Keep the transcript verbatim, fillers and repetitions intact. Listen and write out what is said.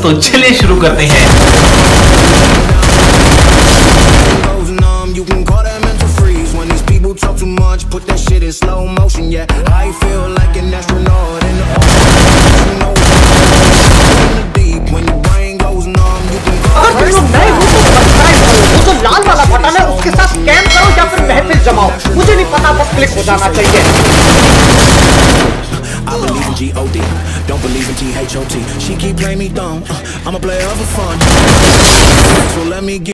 तो चलिए शुरू करते हैं। लाल वाला बटन है उसके साथ स्कैम करो या फिर महफिल जमाओ, मुझे नहीं पता, बस क्लिक हो जाना चाहिए। I believe in G O D, don't believe in T H O T. She keep playing me dumb, I'm a player for fun. So let me get